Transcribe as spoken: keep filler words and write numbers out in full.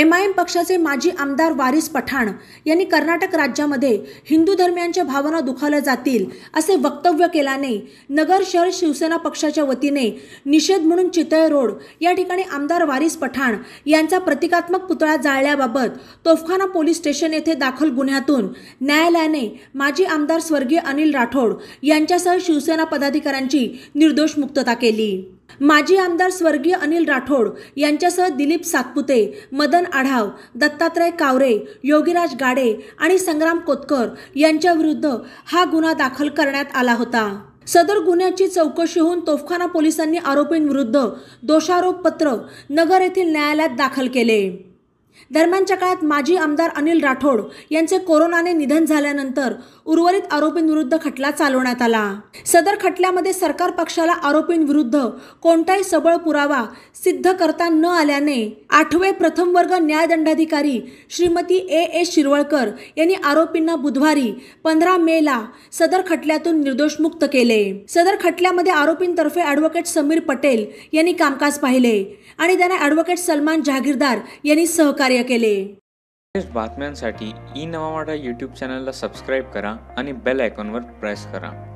M I am पक्षाचे माजी आमदार वारिस पठाण यांनी कर्नाटक राज्यामध्ये हिंदू धर्मियांच्या भावना दुखावल्या जातील असे वक्तव्य केल्याने नगर शहर शिवसेना पक्षाच्या वतीने निषेध म्हणून चितळे रोड या ठिकाणी आमदार वारिस पठाण यांचा प्रतिकात्मक पुतळा जाळल्याबाबत तोफखाना पोलीस स्टेशन येथे दाखल गुन्ह्यातून न्यायालयाने माजी आमदार स्वर्गीय अनिल राठोड यांच्यासह शिवसेना पदाधिकाऱ्यांची निर्दोष मुक्तता केली। माजी आमदार स्वर्गीय अनिल राठोड यांच्यासह दिलीप सातपुते, मदन आढाव, दत्तात्रय कावरे, योगीराज गाडे आणि संग्राम कोतकर यांच्या विरुद्ध हा गुन्हा दाखल करण्यात आला होता। सदर गुन्ह्याची चौकशी होऊन तोफखाना पोलिसांनी आरोपींविरुद्ध दोषारोपपत्र नगर येथील न्यायालयात दाखल केले। दरम्यानच्या काळात माजी आमदार अनिल राठोड यांचे कोरोनाने निधन झाल्यानंतर उर्वरित आरोपींविरुद्ध खटला चालवण्यात आला। सदर खटल्यामध्ये सरकार पक्षाला आरोपींविरुद्ध कोणताही सबळ पुरावा सिद्ध करता न आल्याने आठवे प्रथम वर्ग न्यायदंडाधिकारी श्रीमती ए ए शिरवळकर यांनी आरोपींना बुधवारी पंधरा मे ला सदर खटल्यातून निर्दोष मुक्त केले। सदर खटल्यामध्ये आरोपींतर्फे ॲडव्होकेट समीर पटेल यांनी कामकाज पाहिले आणि त्यांना ॲडव्होकेट सलमान जहागीरदार यांनी सहकार्य केले। बातम्यांसाठी ई नवा मराठा यूट्यूब चॅनलला सबस्क्राइब करा आणि बेल आयकॉनवर प्रेस करा।